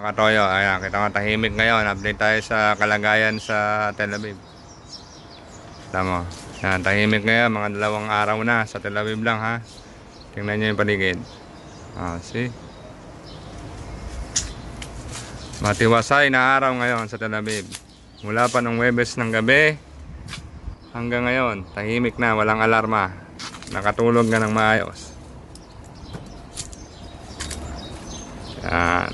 katoyo, ayan, kita nga tahimik ngayon. Update tayo sa kalagayan sa Tel Aviv. Tama. Yan, tahimik ngayon, mga 2 araw na sa Tel Aviv lang ha. Tingnan nyo yung paligid. See? Matiwasay na araw ngayon sa Tel Aviv. Mula pa nung Huwebes ng gabi hanggang ngayon, tahimik na, walang alarma. Nakatulog na ng maayos. Yan.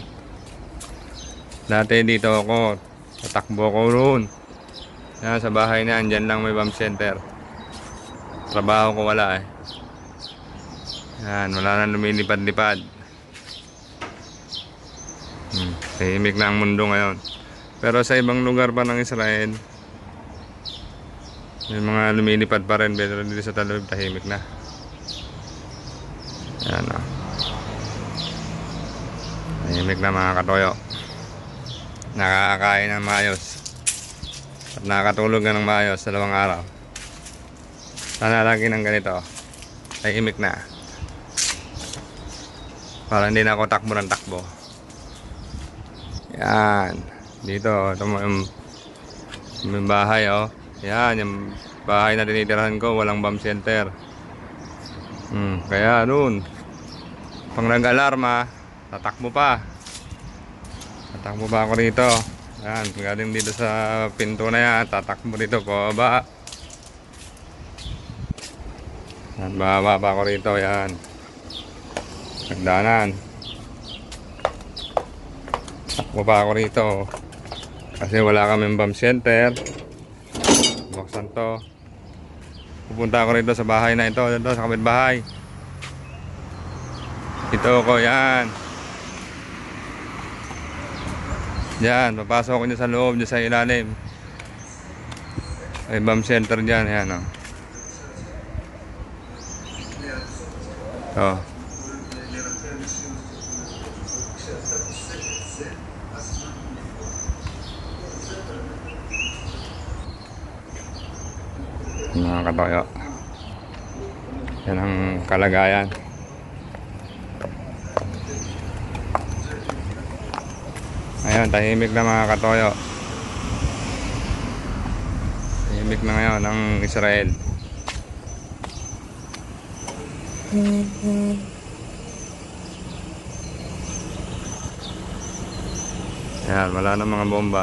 Dati dito ako, tatakbo ko roon. Yan, sa bahay na, andyan lang may bomb center. Trabaho ko wala eh. Yan, wala na lumilipad-lipad. Tahimik na ang mundo ngayon. Pero sa ibang lugar pa ng Israel, may mga lumilipad pa rin. Pero dito sa Tel Aviv, tahimik na. Yan o. Tahimik na mga katoyo. Nakakakain ng maayos. At nakakatulog na ng maayos sa 2 araw. Sana lagi ng ganito. Tahimik na. Para hindi na ako takbo ng takbo. Yan. Dito. Ito may bahay oh. Yan. Yung bahay na tinitirahan ko. Walang bomb center. Kaya doon. Pag nag-alarma, tatakbo pa. Tatakbo pa ako rito. Yan, galing dito sa pinto na yan. Tatakbo dito po ba. Yan, bababa pa ako rito. Yan. Nagdanan. Takbo pa ako rito. Kasi wala kaming bomb center. Buksan to. Pupunta ako rito sa bahay na ito. Dito sa kapitbahay. Ito ko yan. Yan, papasok ko niya sa loob, niya sa ilalim. May bomb center dyan, yan o. Oh. Mga katoyo. Yan ang kalagayan. Ayan, tahimik na mga katoyo. Tahimik na ngayon ang Israel. Ayan, wala na mga bomba.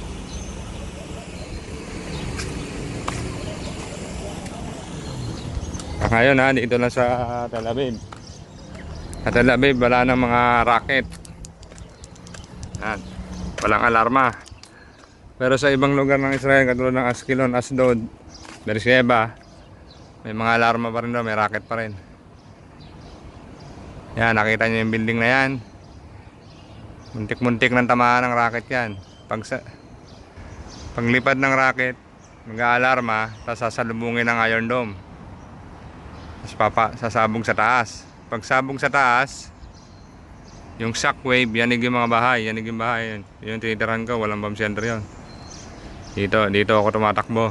Ngayon ha, dito lang sa Tel Aviv. Sa Tel Aviv, wala na mga rocket. Yan. Walang alarma. Pero sa ibang lugar ng Israel, katulad ng Askelon, Asdod, Beersheba, may mga alarma pa rin doon, may rocket pa rin. Yan, nakita nyo yung building na yan. Muntik-muntik ng tamaan ng rocket yan. Paglipad ng rocket, mag-aalarma, tapos sasalubungin ng Iron Dome. Tapos sasabog sa taas. Pag sabog sa taas, yung shockwave, yanig yung mga bahay. Yanig yung bahay. Yung tinitirahan ko, walang bomb center yun. Dito ako tumatakbo.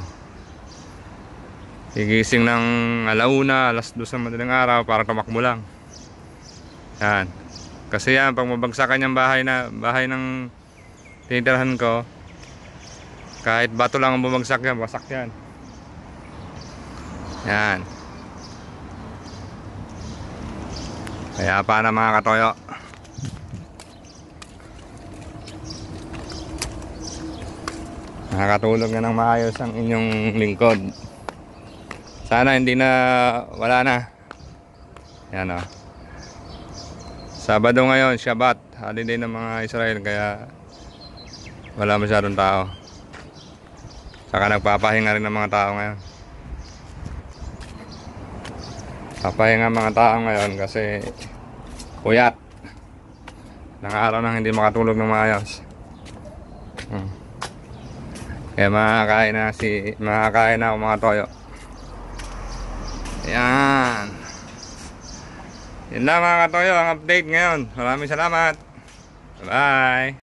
Gigising ng alauna, 2:00 ng madaling araw para tumakbo lang. Yan. Kasi yan, pag mabagsakan yung bahay ng tinitirahan ko, kahit bato lang ang bumagsak yan, basak yan. Yan. Kaya pa na mga katoyo. Nakakatulog na ng maayos ang inyong lingkod. Sana hindi na wala na. Yan o. Sabado ngayon, Shabbat, holiday ng mga Israel, kaya wala masyadong tao. Saka nagpapahinga rin ng mga tao ngayon. Papahinga mga tao ngayon kasi puyat. Nang araw nang hindi makatulog ng maayos. Kaya makakain na ako mga toyo. Ayan. Yan lang mga katoyo ang update ngayon. Maraming salamat. Bye.